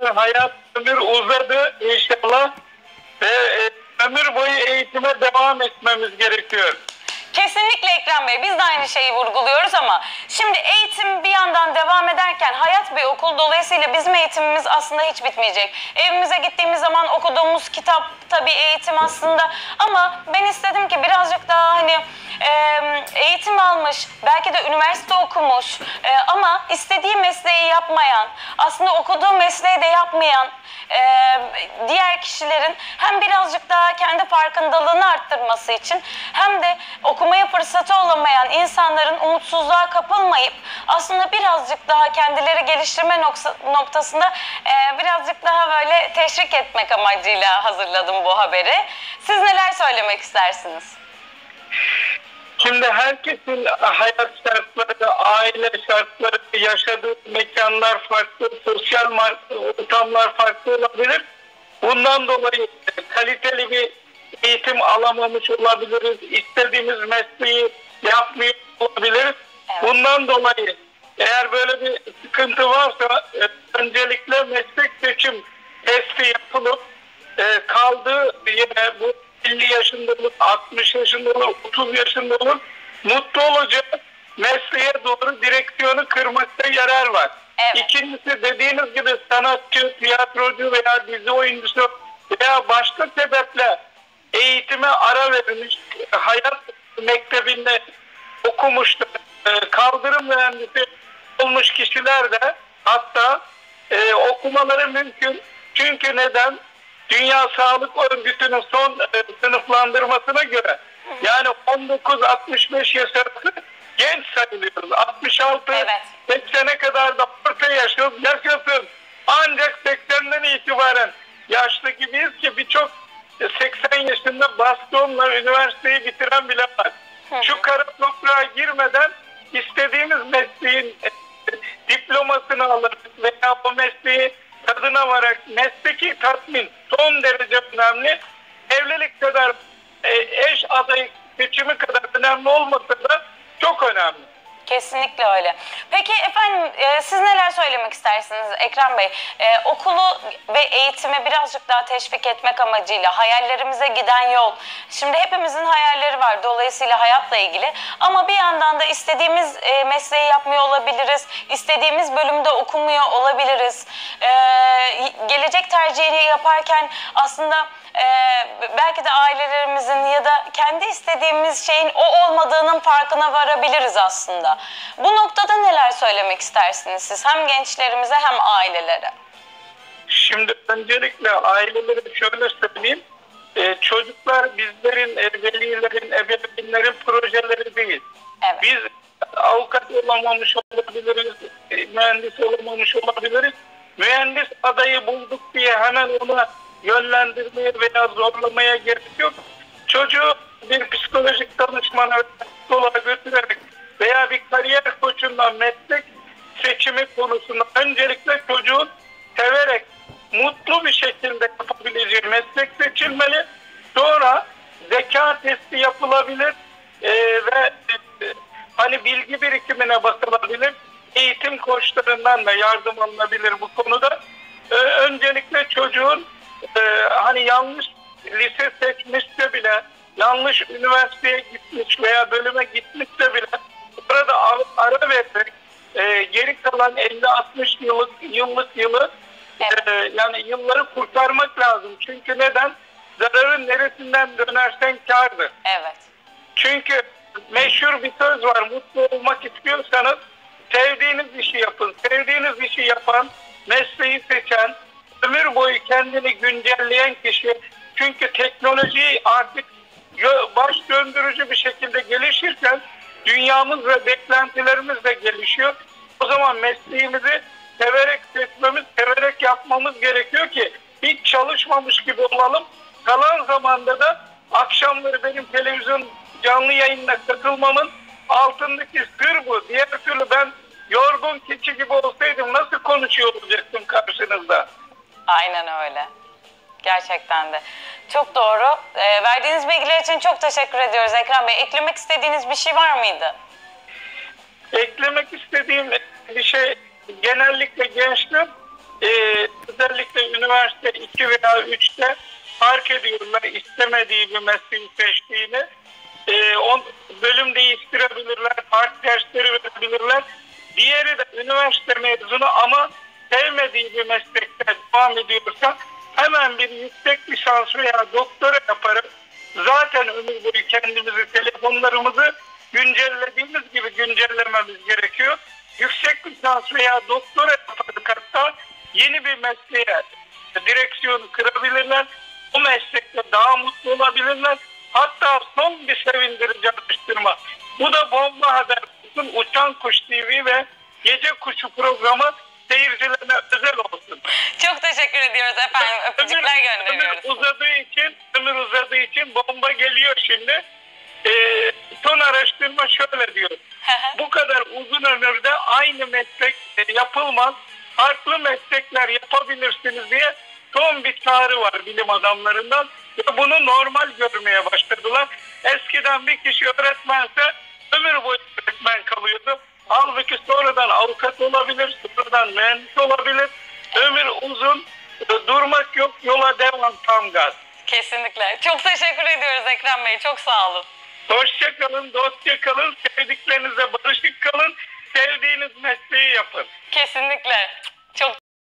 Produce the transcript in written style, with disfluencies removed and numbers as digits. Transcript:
hayat ömür uzadı inşallah ve ömür boyu eğitime devam etmemiz gerekiyor. Kesinlikle Ekrem Bey, biz de aynı şeyi vurguluyoruz ama şimdi eğitim bir yandan devam ederken hayat bir okul, dolayısıyla bizim eğitimimiz aslında hiç bitmeyecek. Evimize gittiğimiz zaman okuduğumuz kitap tabii eğitim aslında, ama ben istedim ki birazcık daha hani eğitim almış, belki de üniversite okumuş ama istediği mesleği yapmayan, aslında okuduğu mesleği de yapmayan diğer kişilerin hem birazcık daha kendi farkındalığını arttırması için hem de okumaya fırsatı olamayan insanların umutsuzluğa kapılmayıp aslında birazcık daha kendileri geliştirme noktasında birazcık daha böyle teşvik etmek amacıyla hazırladım bu haberi. Siz neler söylemek istersiniz? Şimdi herkesin hayat şartları, aile şartları, yaşadığı mekanlar farklı, sosyal ortamlar farklı olabilir. Bundan dolayı kaliteli bir eğitim alamamış olabiliriz. İstediğimiz mesleği yapmıyor olabiliriz. Evet. Bundan dolayı eğer böyle bir sıkıntı varsa öncelikle meslek seçim testi yapılıp kaldığı yere bu 50 yaşında olur, 60 yaşında olur, 30 yaşında olur, mutlu olacak mesleğe doğru direksiyonu kırmakta yarar var. Evet. İkincisi, dediğiniz gibi sanatçı, tiyatrocu veya dizi oyuncusu veya başka sebeple eğitime ara verilmiş, hayat mektebinde okumuş, kaldırım mühendisi olmuş kişiler de hatta okumaları mümkün. Çünkü neden? Dünya Sağlık Örgütü'nün son sınıflandırmasına göre yani 19-65 yaş arası genç sayılıyoruz. 66 evet. 80'e kadar da orta yaşasın. Ancak 80'den itibaren yaşlı gibiyiz ki birçok 80 yaşında bastonla üniversiteyi bitiren bile var. Şu kara toprağa girmeden istediğimiz mesleğin diplomasını alır veya o mesleği tadına varak, mesleki tatmin son derece önemli. Evlilik kadar, eş adayı seçimi kadar önemli olmasa da çok önemli. Kesinlikle öyle. Peki efendim, siz neler söylemek istersiniz Ekrem Bey? Okulu ve eğitimi birazcık daha teşvik etmek amacıyla hayallerimize giden yol. Şimdi hepimizin hayalleri var dolayısıyla hayatla ilgili. Ama bir yandan da istediğimiz mesleği yapmıyor olabiliriz. İstediğimiz bölümde okumuyor olabiliriz. Gelecek tercihini yaparken aslında belki de ailelerimizin ya da kendi istediğimiz şeyin o olmadığının farkına varabiliriz aslında. Bu noktada neler söylemek istersiniz siz? Hem gençlerimize hem ailelere. Şimdi öncelikle ailelere şöyle söyleyeyim. Çocuklar bizlerin, velilerin, ebeveynlerin projeleri değil. Evet. Biz avukat olamamış olabiliriz, mühendis olamamış olabiliriz. Mühendis adayı bulduk diye hemen ona yönlendirmeye veya zorlamaya gerek yok. Çocuğu bir psikolojik danışmana götürerek veya bir kariyer koçundan meslek seçimi konusunda öncelikle çocuğun severek mutlu bir şekilde yapabileceği meslek seçilmeli. Sonra zeka testi yapılabilir ve hani bilgi birikimine bakılabilir. Eğitim koçlarından da yardım alınabilir bu konuda. Öncelikle çocuğun hani yanlış lise seçmişse bile, yanlış üniversiteye gitmiş veya bölüme gitmişse bile burada ara vererek geri kalan 50-60 yılı yani yılları kurtarmak lazım. Çünkü neden? Zararın neresinden dönersen kârdır. Evet. Çünkü meşhur bir söz var. Mutlu olmak istiyorsanız sevdiğiniz işi yapın. Sevdiğiniz işi yapan, mesleği seçen, ömür boyu kendini güncelleyen kişi. Çünkü teknoloji artık baş döndürücü bir şekilde gelişirken dünyamız ve beklentilerimiz de gelişiyor. O zaman mesleğimizi severek seçmemiz, severek yapmamız gerekiyor ki hiç çalışmamış gibi olalım. Kalan zamanda da akşamları benim televizyon canlı yayınına katılmamın altındaki sır bu. Diğer türlü ben yorgun keçi gibi olsaydım nasıl konuşuyor olacaktım karşınızda? Aynen öyle. Gerçekten de. Çok doğru. Verdiğiniz bilgiler için çok teşekkür ediyoruz Ekrem Bey. Eklemek istediğiniz bir şey var mıydı? Eklemek istediğim bir şey genellikle gençler özellikle üniversite 2 veya 3'te fark ediyorlar istemediği bir mesleği seçtiğini. Bölüm değiştirebilirler, farklı dersleri verebilirler. Diğeri de üniversite mezunu ama sevmediği bir meslekte devam ediyorsa hemen bir yüksek lisans veya doktora yaparak zaten ömür boyu kendimizi, telefonlarımızı güncellediğimiz gibi güncellememiz gerekiyor. Yüksek lisans veya doktora yaparak hatta yeni bir mesleğe direksiyonu kırabilirler. O meslekte daha mutlu olabilirler. Hatta son bir sevindirici araştırma. Bu da bomba haber. Uçan Kuş TV ve Gece Kuşu programı seyircilerine özel olsun. Çok teşekkür ediyoruz efendim. Öpücükler gönderiyoruz. Ömür uzadığı için bomba geliyor şimdi. Son araştırma şöyle diyor. Bu kadar uzun ömürde aynı meslek yapılmaz. Farklı meslekler yapabilirsiniz diye son bir çağrı var bilim adamlarından. Ve bunu normal görmeye başladılar. Eskiden bir kişi öğretmense ömür boyu öğretmen kalıyordu. Halbuki sonradan avukat olabilir, sonradan mühendis olabilir. Ömür uzun, durmak yok, yola devam, tam gaz. Kesinlikle. Çok teşekkür ediyoruz Ekrem Bey. Çok sağ olun. Hoşça kalın, dostça kalın, sevdiklerinizle barışık kalın, sevdiğiniz mesleği yapın. Kesinlikle. Çok